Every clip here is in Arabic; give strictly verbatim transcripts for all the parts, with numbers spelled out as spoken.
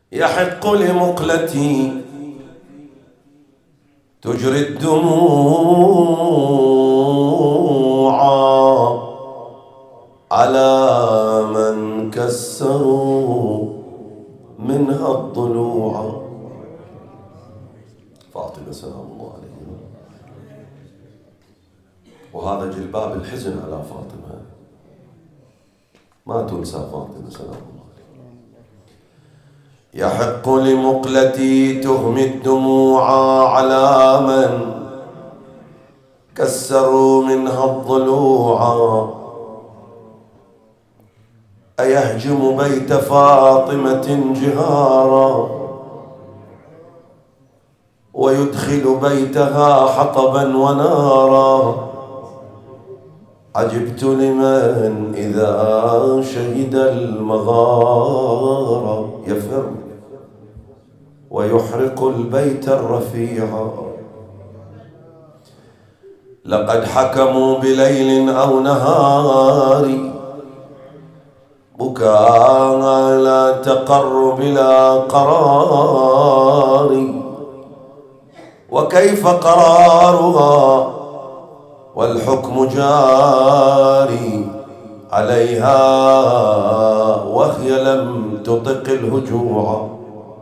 يحق لمقلتي تجري الدموع على من كسروا منها الضلوع. فاطمة سلام الله عليها. وهذا جلباب الحزن على فاطمة، ما تنسى فاطمة سلام الله عليها. يحق لمقلتي تهمي الدموع على من كسروا منها الضلوع. أيهجم بيت فاطمة جهارا ويدخل بيتها حطبا ونارا. عجبت لمن إذا شهد المغار يفر ويحرق البيت الرفيع. لقد حكموا بليل أو نهار بكاء لا تقر بلا قرار. وكيف قرارها والحكم جاري عليها وهي لم تطق الهجوع.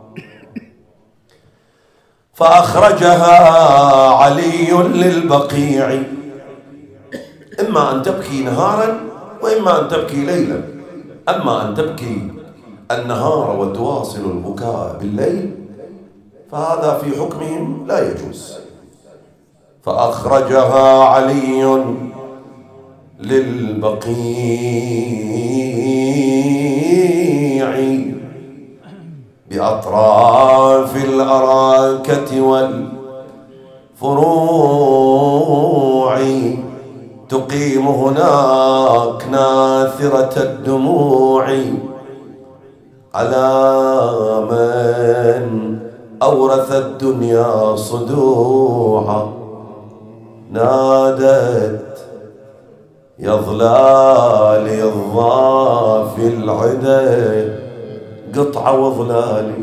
فأخرجها علي للبقيع، إما أن تبكي نهارا وإما أن تبكي ليلا. أما أن تبكي النهار وتواصل البكاء بالليل فهذا في حكمهم لا يجوز. فأخرجها علي للبقيع بأطراف الأراكة والفروع. تقيم هناك ناثرة الدموع على من أورث الدنيا صدوعا. نادت يا ظلالي الضافي العدا قطع وظلالي.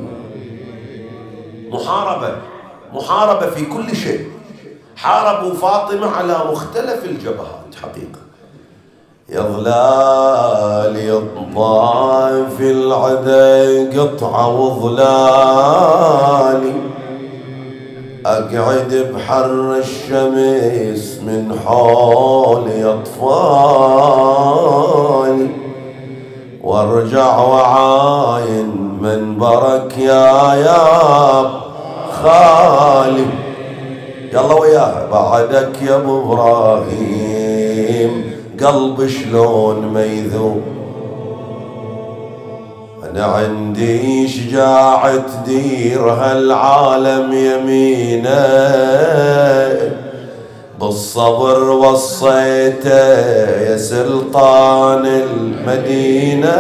محاربة محاربة في كل شيء. حاربوا فاطمة على مختلف الجبهات حقيقة. يا ظلالي الضافي العدا قطع وظلالي. أقعد بحر الشمس من حولي أطفالي. وارجع وعاين منبرك يا ياب خالي. يلا وياها بعدك يا ابو ابراهيم قلب شلون ميذوب. أنا عندي شجاعة تدير هالعالم يمينه. بالصبر وصيته يا سلطان المدينة.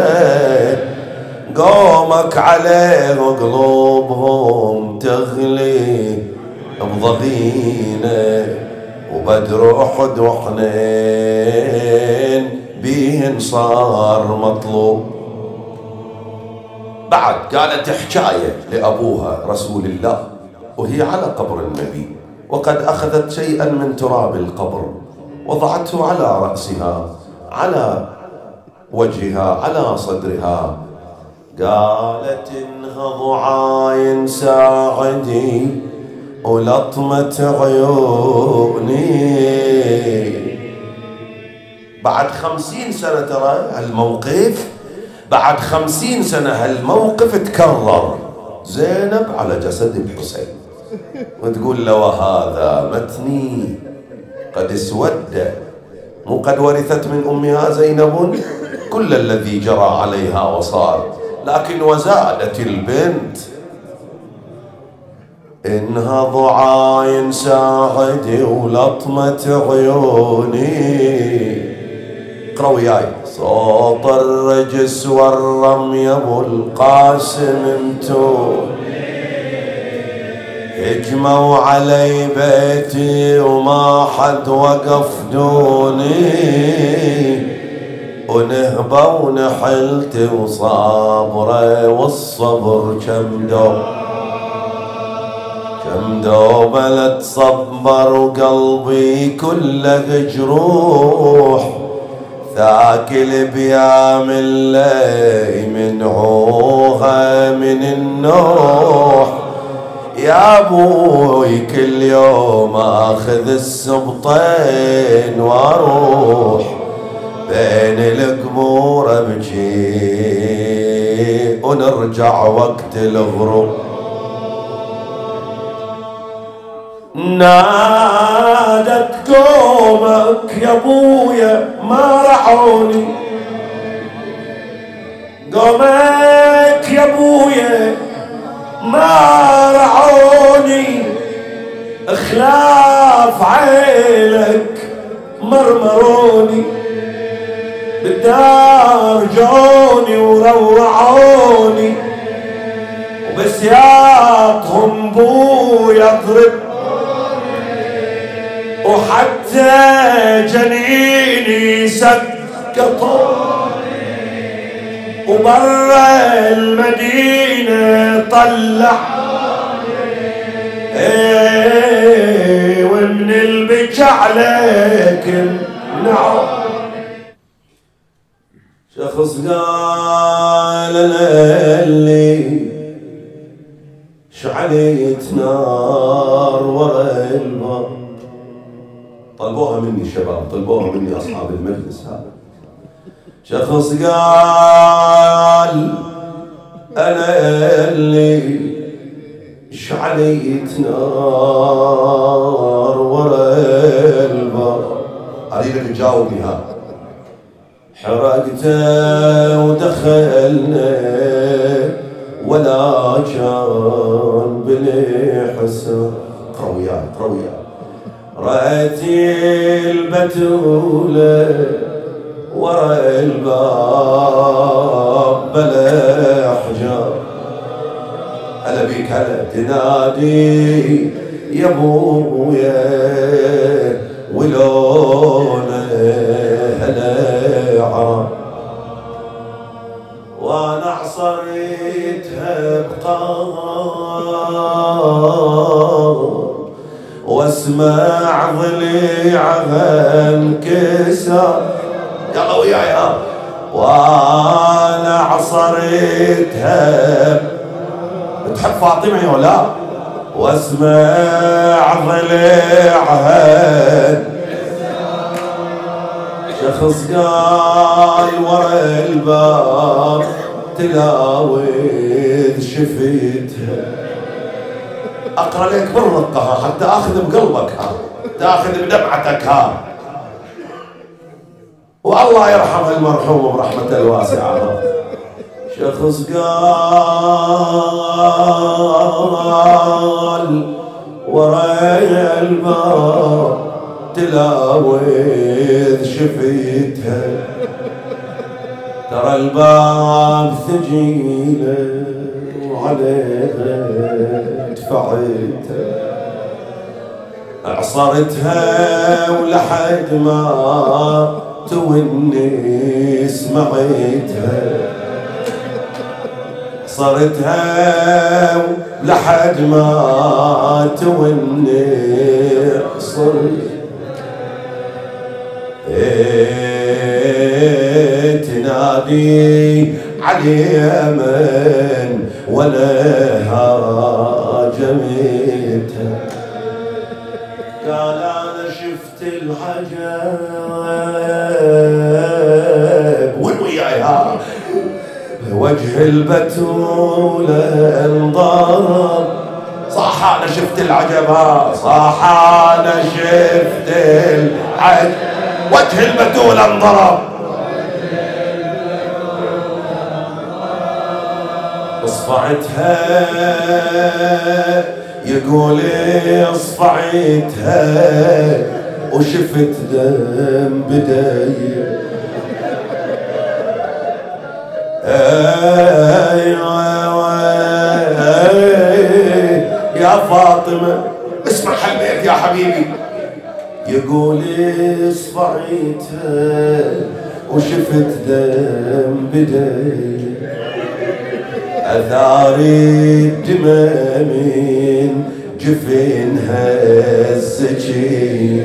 قومك عليه وقلوبهم تغلي بضغينه. وبدر أحد وحنين بيهن صار مطلوب. بعد قالت حكاية لأبوها رسول الله وهي على قبر النبي، وقد أخذت شيئا من تراب القبر وضعته على رأسها على وجهها على صدرها. قالت انهض عاين ساعدي ولطمة عيوني. بعد خمسين سنة ترى هالموقف، بعد خمسين سنة هالموقف تكرر. زينب على جسد الحسين وتقول له وهذا متني قد اسود. مو قد ورثت من أمها زينب كل الذي جرى عليها وصار، لكن وزادت البنت. انهض عاين ساعدي ولطمة عيوني. اقرأ وياي. صوت الرجس والرمي ابو القاسم انتو هجموا علي بيتي وما حد وقف دوني. ونهبة ونحلت وصابرة والصبر كم دوب كم دوبة لا تصبر وقلبي كله جروح ثاكل بيام اللي منعوها من النوح يا ابوي كل يوم اخذ السبطين واروح بين القبور ابكي ونرجع وقت الغروب نادت قومك يا ابويا ما رعوني قومك يا ابويا ما رعوني خلاف عيلك مرمروني بالدار جوني وروعوني وبسياطهم بويا ضرب وحتى جنيني سقطوني وبرا المدينة طلعوني ايه ومن البكا عليك نعوني شخص قال انا اللي شعليت نار ورا الباب طلبوها مني شباب طلبوها مني اصحاب المجلس هذا شخص قال انا اللي شعليت نار ورا الباب اريدك تجاوبني ها حرقته ودخلنا ولا كان بلي حسن رويان رويان رأيتي البتولة ورا الباب بلا حجاب هلا بيك هلا تنادي يا ابويا ولونه هلا عرب وانا عصريتها بقار واسمع ضليعها انكسر يلا وياي وانا عصريتها تحب فاطمه يا لا واسمع ضليعها شخص قال ورا الباب تلاوذ شفتها اقرا لك بالرقه حتى اخذ بقلبك ها تاخذ بدمعتك ها والله يرحم المرحوم برحمته الواسعه شخص قال ورا الباب تلاوذ شفتها ترى الباب ثقيله وعليها دفعتها اعصرتها ولحد ما توني سمعتها صرتها لحد ما توني صرت ايه تنادي علي من ولا هاجمتها قال انا شفت العجب وين وياها وجه البتولة انضرب صح انا شفت العجب صح انا شفت العجب وجه البتولة انضرب اصفعتها يقول اصفعتها وشفت دم بداية يا فاطمة اسمع حبيت يا حبيبي يقول اصفعتها وشفت دم بدي أثار الدمى من جفنها الزكي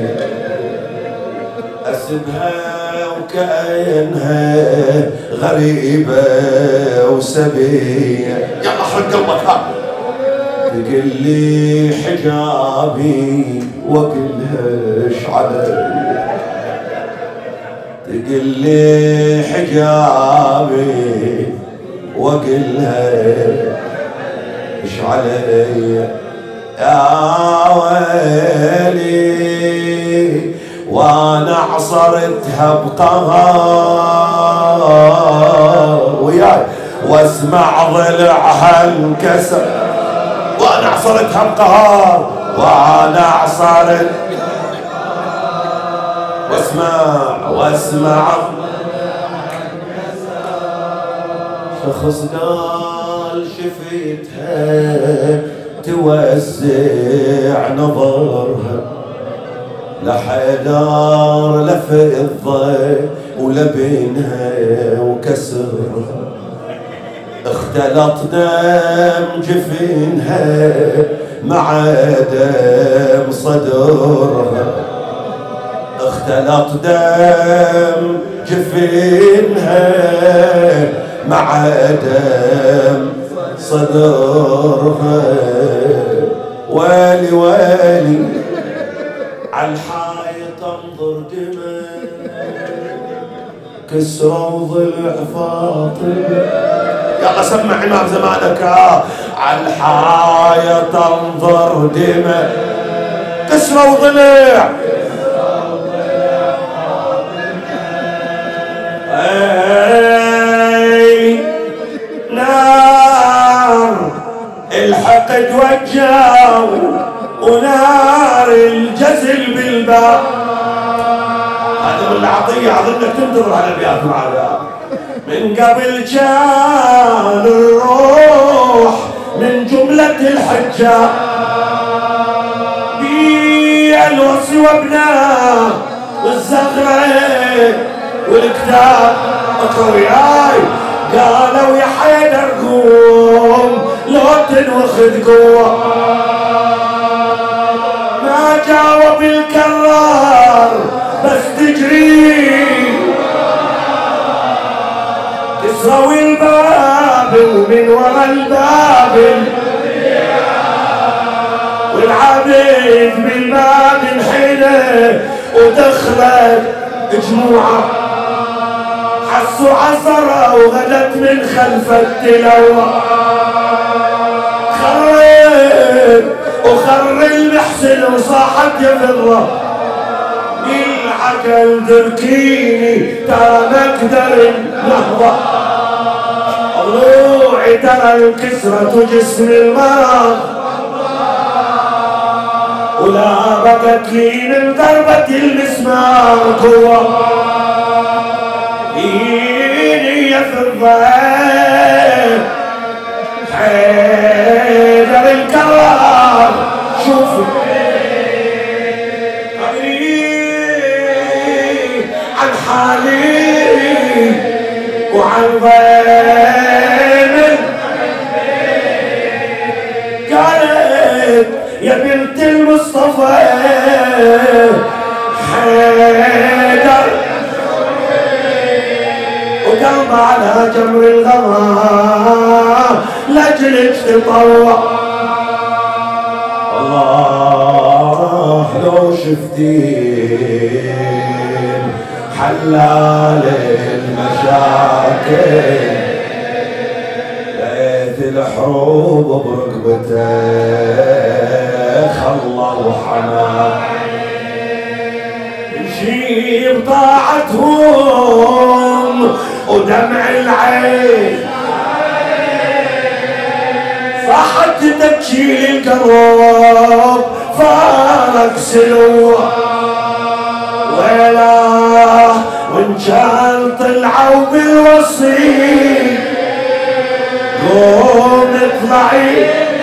أسمها وكأنها غريبة وسبية. يلا حرق قلبك ها. تقول لي حجابي وقلها ايش علي، تقول لي حجابي وقلها ايش علي يا ويلي، وانا عصرتها بقهر وياي واسمع ضلعها انكسر، وانا عصرتها بقهر وانا عصرت واسمع واسمع شخص قال شفتها توزع نظرها لحيدار لفضة ولبنها وكسرها، اختلط دم جفنها مع دم صدرها، اختلط دم جفنها مع دم صدرها. ويلي ويلي عالحايط انظر دمى كسروا ضلع فاطمة. يلا سمع امام زمانك عالحايط انظر دمى كسروا ضلع اي نار الحقد وجاو ونار الجزل بالباب. هذا من العطية اظنك تنتظر على الابيات معنا. من قبل كان الروح من جملة الحجة بي الوصي وابناه والزغرة والكتاب اقرأ وياي. قالوا يا حيدر قوم لو تنوخذ قوة، ما جاوب الكرار بس تجري تسوي الباب ومن ورا الباب والعبيد بالباب انحنى ودخلت جموعه حسوا عصرة وغدت من خلف التلوة. خرب وخر المحسن وصاحت يا فضة العقل تركيني ترى نقدر نهضة. ضلوعي ترى الكسرة جسم المرض ولا بقت لي من ضربة المسمار قوة. إيني يا فضة حيدر الكرار شوفوا عن حالي وعن ضيمي. قالت يا بنت المصطفى حيدر وقلب على جمر الغرام لاجلك تطوع. الله لو شفتين حلال المشاكل ليث الحروب برقبته خلى وحنان يمشي بطاعتهم ودمع العين صاحت تبكي القلب فارق سلوه ويلا وان كان طلعوا بالوصي قوم اطلعي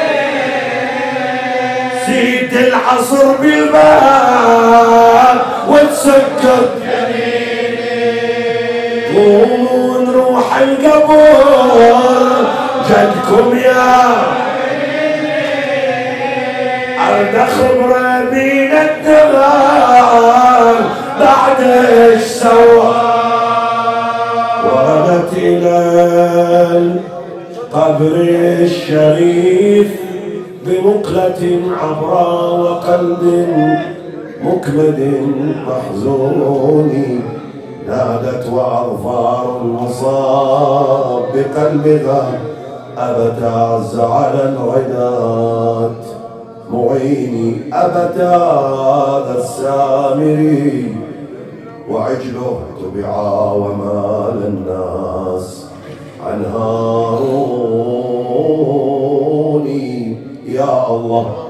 زيد العصر بالباب وتسكر قوموا نروح القبور جدكم يا أرد خبرة بين الدغار بعد ايش سوى. وردت إلى القبر الشريف بمقلة عبراء وقلب مكمد محزون، نادت وأظفار المصاب بقلبها أبت أعز على العناد. معيني أبت هذا السامري وعجله تبعا ومال الناس عنها روني. يا الله